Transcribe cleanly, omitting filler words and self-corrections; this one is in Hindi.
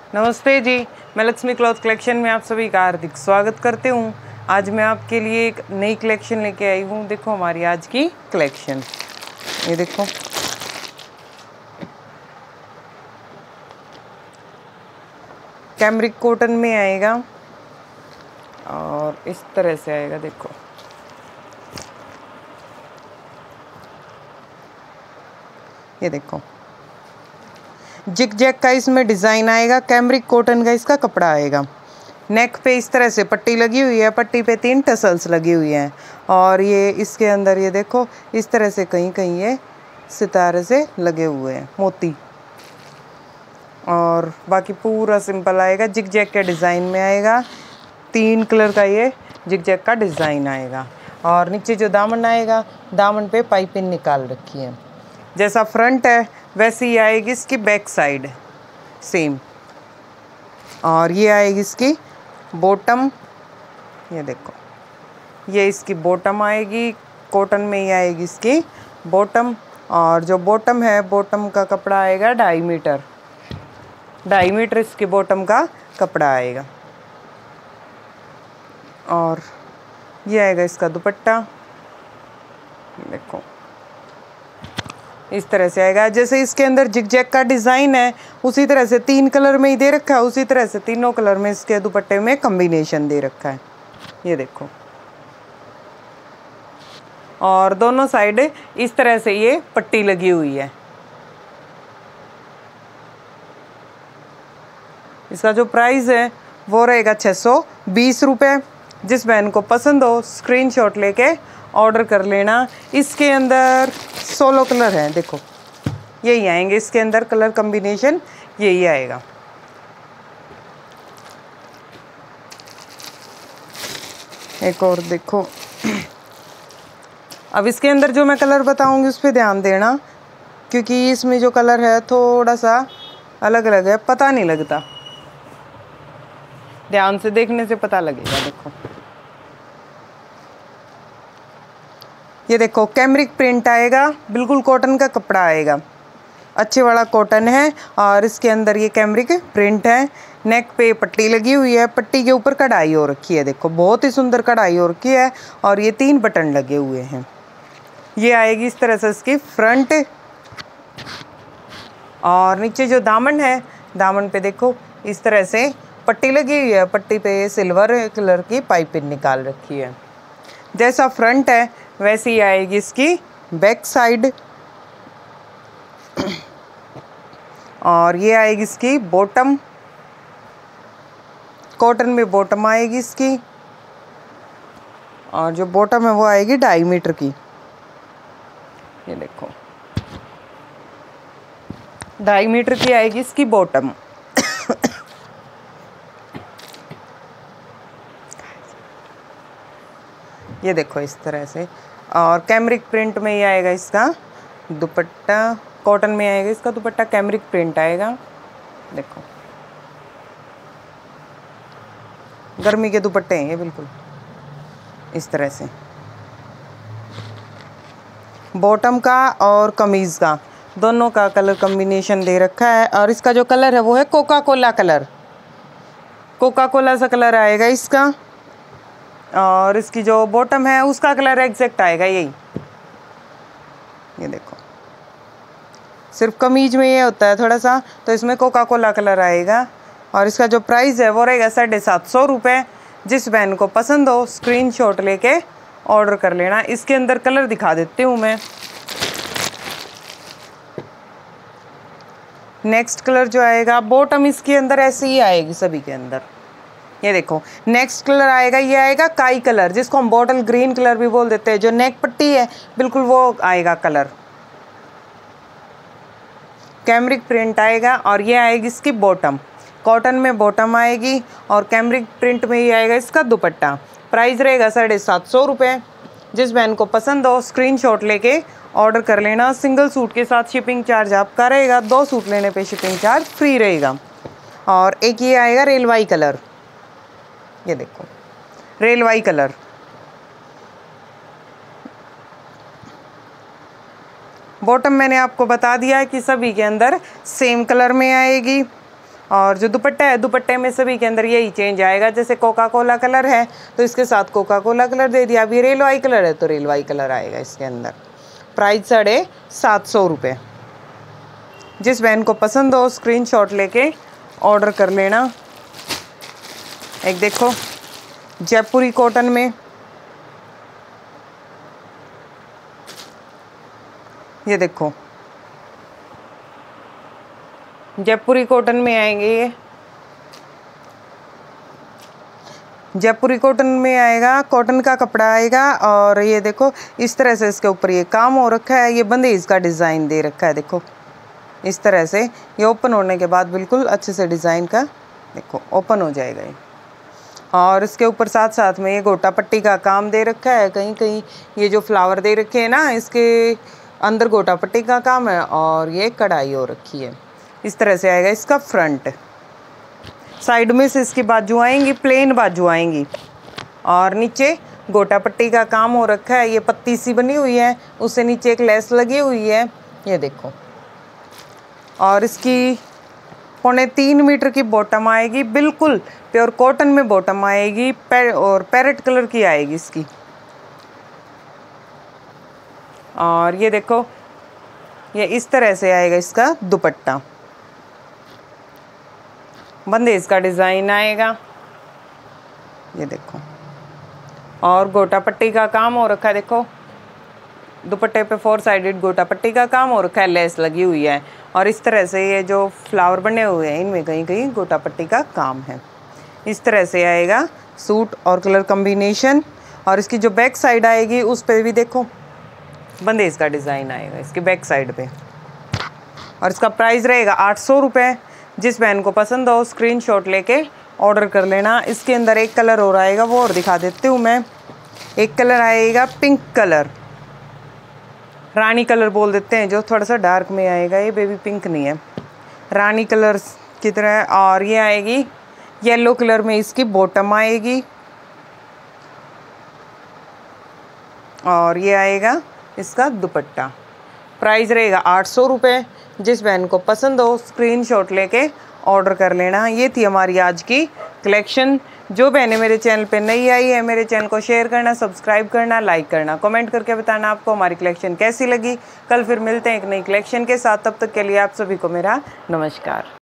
नमस्ते जी, मैं लक्ष्मी क्लॉथ कलेक्शन में आप सभी का हार्दिक स्वागत करती हूँ। आज मैं आपके लिए एक नई कलेक्शन लेके आई हूँ। देखो हमारी आज की कलेक्शन, ये देखो कैमरिक कॉटन में आएगा और इस तरह से आएगा। देखो ये देखो जिग जैग का इसमें डिज़ाइन आएगा। कैमरिक कॉटन का इसका कपड़ा आएगा। नेक पे इस तरह से पट्टी लगी हुई है, पट्टी पे 3 टसल्स लगी हुई हैं और ये इसके अंदर ये देखो इस तरह से कहीं कहीं ये सितारे से लगे हुए हैं मोती, और बाकी पूरा सिंपल आएगा। जिग जैग के डिज़ाइन में आएगा। 3 कलर का ये जिग जैग का डिज़ाइन आएगा और नीचे जो दामन आएगा, दामन पे पाइपिंग निकाल रखी है। जैसा फ्रंट है वैसी ही आएगी इसकी बैक साइड सेम, और ये आएगी इसकी बॉटम। ये देखो ये इसकी बॉटम आएगी, कॉटन में ही आएगी इसकी बॉटम। और जो बॉटम है, बॉटम का कपड़ा आएगा 2.5 मीटर, 2.5 मीटर इसके बॉटम का कपड़ा आएगा। और ये आएगा इसका दुपट्टा। देखो इस तरह से आएगा। जैसे इसके अंदर जिग जैग का डिज़ाइन है उसी तरह से 3 कलर में ही दे रखा है, उसी तरह से तीनों कलर में इसके दुपट्टे में कॉम्बिनेशन दे रखा है। ये देखो, और दोनों साइड इस तरह से ये पट्टी लगी हुई है। इसका जो प्राइस है वो रहेगा 620 रुपये। जिस बहन को पसंद हो स्क्रीनशॉट लेके ऑर्डर कर लेना। इसके अंदर 16 कलर हैं। देखो यही आएंगे इसके अंदर, कलर कॉम्बिनेशन यही आएगा। एक और देखो, अब इसके अंदर जो मैं कलर बताऊंगी उस पर ध्यान देना, क्योंकि इसमें जो कलर है थोड़ा सा अलग अलग है, पता नहीं लगता, ध्यान से देखने से पता लगेगा। देखो ये देखो कैमरिक प्रिंट आएगा, बिल्कुल कॉटन का कपड़ा आएगा, अच्छे वाला कॉटन है और इसके अंदर ये कैमरिक प्रिंट है। नेक पे पट्टी लगी हुई है, पट्टी के ऊपर कढ़ाई हो रखी है। देखो बहुत ही सुंदर कढ़ाई हो रखी है और ये 3 बटन लगे हुए हैं। ये आएगी इस तरह से इसकी फ्रंट, और नीचे जो दामन है, दामन पे देखो इस तरह से पट्टी लगी हुई है, पट्टी पे सिल्वर कलर की पाइपिंग निकाल रखी है। जैसा फ्रंट है वैसी ही आएगी इसकी बैक साइड, और ये आएगी इसकी बॉटम। कॉटन में बॉटम आएगी इसकी, और जो बॉटम है वो आएगी 2.5 मीटर की। ये देखो 2.5 मीटर की आएगी इसकी बॉटम। ये देखो इस तरह से, और कैमरिक प्रिंट में ही आएगा इसका दुपट्टा। कॉटन में आएगा इसका दुपट्टा, कैमरिक प्रिंट आएगा। देखो गर्मी के दुपट्टे हैं ये, बिल्कुल इस तरह से बॉटम का और कमीज़ का दोनों का कलर कॉम्बिनेशन दे रखा है। और इसका जो कलर है वो है Coca Cola colour, Coca Cola सा कलर आएगा इसका। और इसकी जो बॉटम है उसका कलर एग्जैक्ट आएगा यही। ये देखो सिर्फ कमीज में ये होता है थोड़ा सा, तो इसमें कोका कोला कलर आएगा। और इसका जो प्राइस है वो रहेगा 750 रुपये। जिस बहन को पसंद हो स्क्रीनशॉट लेके ऑर्डर कर लेना। इसके अंदर कलर दिखा देती हूँ मैं। नेक्स्ट कलर जो आएगा, बॉटम इसके अंदर ऐसे ही आएगी सभी के अंदर। ये देखो नेक्स्ट कलर आएगा, ये आएगा काई कलर, जिसको हम बॉटल ग्रीन कलर भी बोल देते हैं। जो नेक पट्टी है बिल्कुल वो आएगा कलर, कैमरिक प्रिंट आएगा। और ये आएगी इसकी बॉटम, कॉटन में बॉटम आएगी और कैमरिक प्रिंट में ही आएगा इसका दुपट्टा। प्राइस रहेगा 750 रुपये। जिस बहन को पसंद हो स्क्रीनशॉट लेके ऑर्डर कर लेना। सिंगल सूट के साथ शिपिंग चार्ज आपका रहेगा, 2 सूट लेने पे शिपिंग चार्ज फ्री रहेगा। और एक ये आएगा रेलवाई कलर, ये देखो रेलवाई कलर, बॉटम मैंने आपको बता दिया है कि सभी के अंदर सेम कलर में आएगी। और जो दुपट्टा है, दुपट्टे में सभी के अंदर यही चेंज आएगा। जैसे कोका कोला कलर है तो इसके साथ कोका कोला कलर दे दिया। अब ये रेलवाई कलर है तो रेलवाई कलर आएगा इसके अंदर। प्राइस 750 रुपये। जिस बहन को पसंद हो स्क्रीनशॉट लेके ऑर्डर कर लेना। एक देखो जयपुरी कॉटन में, ये देखो जयपुरी कॉटन में आएंगे। ये जयपुरी कॉटन में आएगा, कॉटन का कपड़ा आएगा। और ये देखो इस तरह से इसके ऊपर ये काम हो रखा है, ये बंदेज का डिज़ाइन दे रखा है। देखो इस तरह से ये ओपन होने के बाद बिल्कुल अच्छे से डिज़ाइन का देखो ओपन हो जाएगा ये। और इसके ऊपर साथ साथ में ये गोटा पट्टी का काम दे रखा है। कहीं कहीं ये जो फ्लावर दे रखे हैं ना, इसके अंदर गोटा पट्टी का काम है और ये कढ़ाई हो रखी है। इस तरह से आएगा इसका फ्रंट। साइड में से इसकी बाजू आएंगी, प्लेन बाजू आएंगी। और नीचे गोटा पट्टी का काम हो रखा है। ये पत्ती सी बनी हुई है, उससे नीचे एक लेस लगी हुई है, ये देखो। और इसकी 3.25 मीटर की बॉटम आएगी, बिल्कुल प्योर कॉटन में बॉटम आएगी। और पैरेट कलर की आएगी इसकी। और ये देखो ये इस तरह से आएगा इसका दुपट्टा। बंदेज का डिज़ाइन आएगा, ये देखो। और गोटा पट्टी का काम हो रखा है। देखो दुपट्टे पे 4 साइडेड गोटा पट्टी का काम हो रखा है, लेस लगी हुई है। और इस तरह से ये जो फ्लावर बने हुए हैं इनमें कहीं कहीं गोटा पट्टी का काम है। इस तरह से आएगा सूट और कलर कॉम्बिनेशन। और इसकी जो बैक साइड आएगी उस पर भी देखो बंदेज का डिज़ाइन आएगा इसकी बैक साइड पे। और इसका प्राइस रहेगा 800 रुपये। जिस बहन को पसंद हो स्क्रीनशॉट लेके ऑर्डर कर लेना। इसके अंदर एक कलर और आएगा, वो और दिखा देती हूँ मैं। एक कलर आएगा पिंक कलर, रानी कलर बोल देते हैं, जो थोड़ा सा डार्क में आएगा। ये बेबी पिंक नहीं है, रानी कलर की तरह। और ये आएगी येलो कलर में, इसकी बॉटम आएगी। और ये आएगा इसका दुपट्टा। प्राइस रहेगा 800 रुपये। जिस बहन को पसंद हो स्क्रीनशॉट लेके ऑर्डर कर लेना। ये थी हमारी आज की कलेक्शन। जो बहनें मेरे चैनल पे नई आई है, मेरे चैनल को शेयर करना, सब्सक्राइब करना, लाइक करना, कमेंट करके बताना आपको हमारी कलेक्शन कैसी लगी। कल फिर मिलते हैं एक नई कलेक्शन के साथ। तब तक के लिए आप सभी को मेरा नमस्कार।